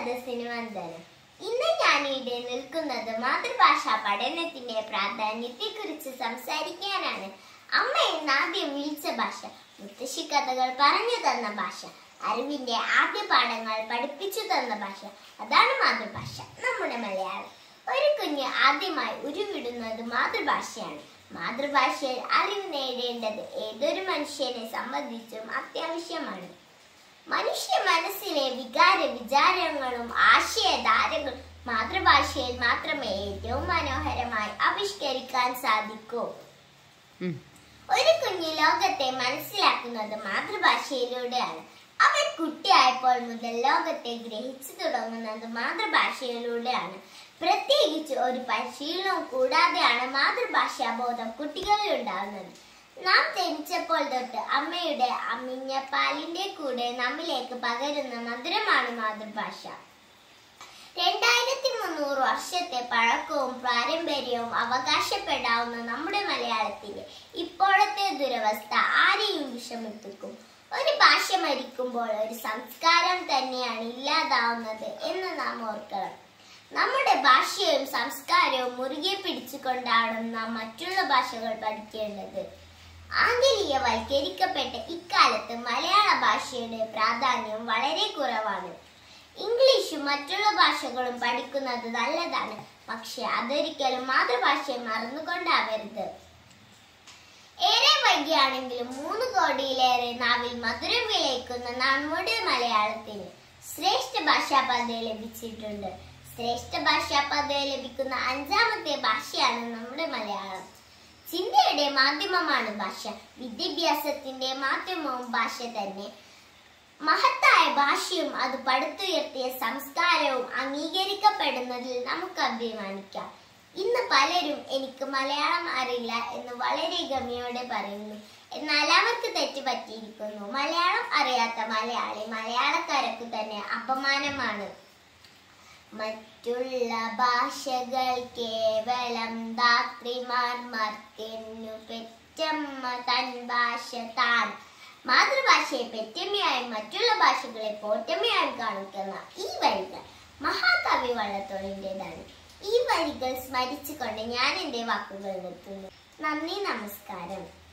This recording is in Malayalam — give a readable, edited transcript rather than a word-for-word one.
സദസ്സിന് വന്ദനം. ഇന്ന് ഞാനിവിടെ നിൽക്കുന്നത് മാതൃഭാഷാ പഠനത്തിന്റെ പ്രാധാന്യത്തെക്കുറിച്ച് സംസാരിക്കാനാണ്. അമ്മ എന്നാദ്യം വിളിച്ച ഭാഷ, മുത്തശ്ശി കഥകൾ പറഞ്ഞു തന്ന ഭാഷ, അറിവിന്റെ ആദ്യ പാഠങ്ങൾ പഠിപ്പിച്ചു തന്ന ഭാഷ, അതാണ് മാതൃഭാഷ, നമ്മുടെ മലയാളം. ഒരു കുഞ്ഞ് ആദ്യമായി ഉരുവിടുന്നത് മാതൃഭാഷയാണ്. മാതൃഭാഷയിൽ അറിവ് നേടേണ്ടത് ഏതൊരു മനുഷ്യനെ സംബന്ധിച്ചും അത്യാവശ്യമാണ്. മനുഷ്യ മനസ്സിലെ വികാര വിചാരങ്ങളും ആശയധാരകളും മാതൃഭാഷയിൽ മാത്രമേ ഏറ്റവും മനോഹരമായി ആവിഷ്കരിക്കാൻ സാധിക്കൂ. ഒരു കുഞ്ഞു ലോകത്തെ മനസ്സിലാക്കുന്നത് മാതൃഭാഷയിലൂടെയാണ്. അവൻ കുട്ടിയായപ്പോൾ മുതൽ ലോകത്തെ ഗ്രഹിച്ചു തുടങ്ങുന്നത് മാതൃഭാഷയിലൂടെയാണ്. പ്രത്യേകിച്ച് ഒരു പരിശീലനവും കൂടാതെയാണ് മാതൃഭാഷാ ബോധം കുട്ടികളിൽ ഉണ്ടാകുന്നത്. നാം ജനിച്ചപ്പോൾ തൊട്ട് അമ്മയുടെ അമ്മിഞ്ഞ പാലിന്റെ കൂടെ നമ്മിലേക്ക് പകരുന്ന മധുരമാണ് മാതൃഭാഷ. 2300 വർഷത്തെ പഴക്കവും പാരമ്പര്യവും അവകാശപ്പെടാവുന്ന നമ്മുടെ മലയാളത്തിന്റെ ഇപ്പോഴത്തെ ദുരവസ്ഥ ആരെയും വിഷമിപ്പിക്കും. ഒരു ഭാഷ മരിക്കുമ്പോൾ ഒരു സംസ്കാരം തന്നെയാണ് ഇല്ലാതാവുന്നത് എന്ന് നാം ഓർക്കണം. നമ്മുടെ ഭാഷയും സംസ്കാരവും മുറുകെ പിടിച്ചുകൊണ്ടാണ് നാം മറ്റുള്ള ഭാഷകൾ പഠിക്കേണ്ടത്. ആംഗലേയവൽക്കരിക്കപ്പെട്ട ഇക്കാലത്ത് മലയാള ഭാഷയുടെ പ്രാധാന്യം വളരെ കുറവാണ്. ഇംഗ്ലീഷും മറ്റുള്ള ഭാഷകളും പഠിക്കുന്നത് നല്ലതാണ്, പക്ഷെ അതൊരിക്കലും മാതൃഭാഷയെ മറന്നുകൊണ്ടാവരുത്. ഏറെ വൈകിയാണെങ്കിലും 3 കോടിയിലേറെ നാവിൽ മധുരം വിളയിക്കുന്ന നമ്മുടെ മലയാളത്തിന് ശ്രേഷ്ഠ ഭാഷാ പദവി ലഭിച്ചിട്ടുണ്ട്. ശ്രേഷ്ഠ ഭാഷാ പദവി ലഭിക്കുന്ന 5ാമത്തെ ഭാഷയാണ് നമ്മുടെ മലയാളം. ചിന്തയുടെ മാധ്യമമാണ് ഭാഷ. വിദ്യാഭ്യാസത്തിന്റെ മാധ്യമവും ഭാഷ തന്നെ. മഹത്തായ ഭാഷയും അത് പടുത്തുയർത്തിയ സംസ്കാരവും അംഗീകരിക്കപ്പെടുന്നതിൽ നമുക്ക് അഭിമാനിക്കാം. ഇന്ന് പലരും എനിക്ക് മലയാളം അറിയില്ല എന്ന് വളരെ ഗമയോടെ പറയുന്നു. എന്നാൽ അവർക്ക് തെറ്റ് പറ്റിയിരിക്കുന്നു. മലയാളം അറിയാത്ത മലയാളി മലയാളക്കാർക്ക് തന്നെ അപമാനമാണ്. മറ്റുള്ള ഭാഷകൾ കേവലം ധാത്രിമാർ മർത്യന്നു പെറ്റമ്മ തൻ ഭാഷ താൻ. മാതൃഭാഷയെ പെറ്റമ്മയായും മറ്റുള്ള ഭാഷകളെ പോറ്റമ്മയായും കാണിക്കുന്ന ഈ വരികൾ മഹാകവി വള്ളത്തോളിൻ്റെതാണ്. ഈ വരികൾ സ്മരിച്ചുകൊണ്ട് ഞാൻ എൻ്റെ വാക്കുകൾ നിർത്തുന്നു. നന്ദി, നമസ്കാരം.